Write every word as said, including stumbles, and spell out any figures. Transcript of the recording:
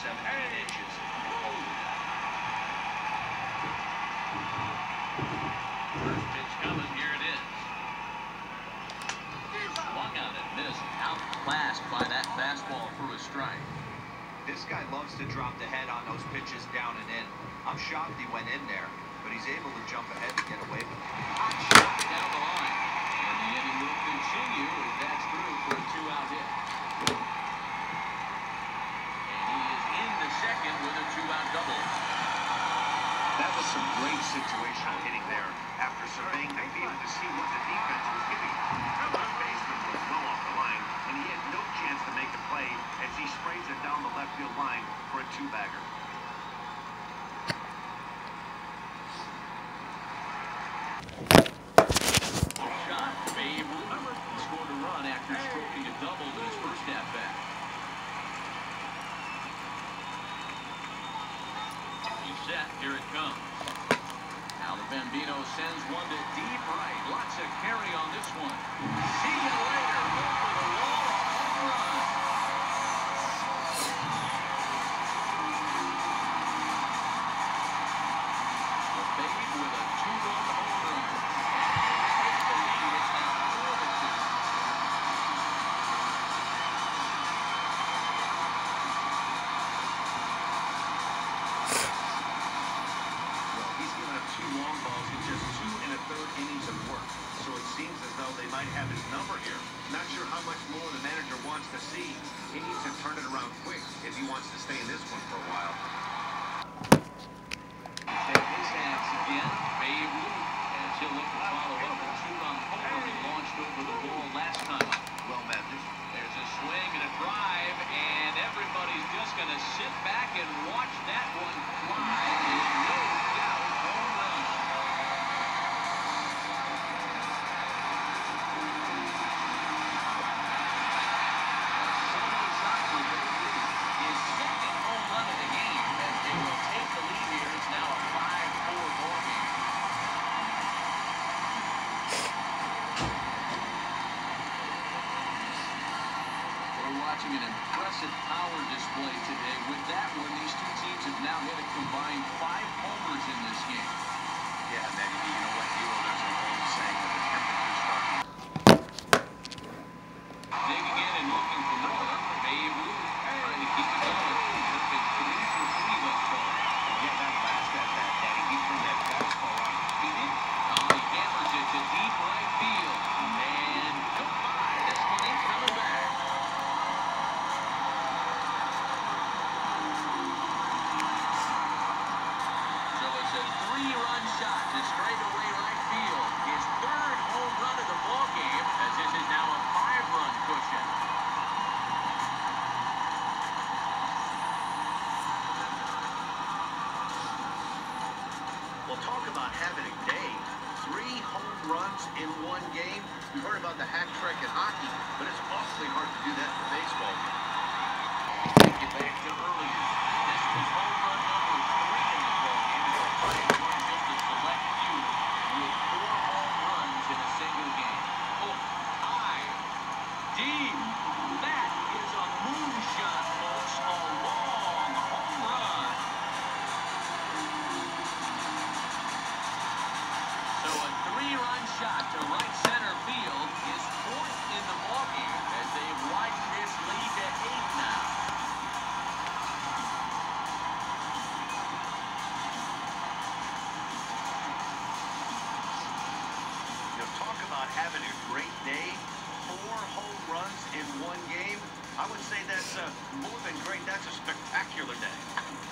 seventeen inches. First pitch coming, here it is. Swung on and missed. Outclassed by that fastball through a strike. This guy loves to drop the head on those pitches down and in. I'm shocked he went in there, but he's able to jump ahead to get away with it. Hot shot down the line. And the inning will continue as that's through for a two-out hit. And he is in the second with a two-out double. That was some great situational hitting there after surveying the field to see what the defense was giving him. The first baseman was well off the line, and he had no chance to make a play as he sprays it down the left field line for a two-bagger. Shot, Babe Ruth scored a run after stroking a double in his first at-bat. He's set, here it comes. Now the Bambino sends one to deep right. Lots of carry on this one. See you later. Over the wall. Home run. The Babe with a two-run home run. Takes the lead. It's now four to two. Well, he's given up two long balls in just two and a third innings of work. So it seems as though they might have his number here. Not sure how much more the manager wants to see. He needs to turn it around quick if he wants to stay in this one for a while. Take his hands again. Babe Ruth, as he'll look to follow up a two-run homer he launched over the wall last time. Well managed. There's a swing and a drive, and everybody's just going to sit back and watch that one fly. There's no doubt home run. A solo shot for Babe Ruth. His second home run of the game, as they will take the lead here. It's now a five four ball game. We're watching an impressive power display today. With that one, these two teams have now hit a combined five homers in this game. Yeah, maybe. You know what? Hero, there's an old saying that the temperature's starting. Digging in and looking for more. Babe Ruth trying to keep it going. Perfect three for three thus far. Yeah, that last at that, Daddy, he threw that fastball out. He did. Oh, he hammers it to deep right field. And goodbye. This one ain't coming back. So it's a three-run shot to straightaway right field. His third home run of the ballgame, as this is now a five-run cushion. Well, talk about having a day. Three home runs in one game. We've heard about the hat trick in hockey, but it's awfully hard to do that in baseball. Take it back to earlier. This was home run number three in the ballgame. It's one just a select few with four home runs in a single game. Oh, high, deep. That is a moonshot, folks. A long home run. So a three-run shot to right center field is fourth in the ballgame as they've widened this lead to eight now. You know, talk about having a great day. Four home runs in one game. I would say that's uh, more than great. That's a spectacular day.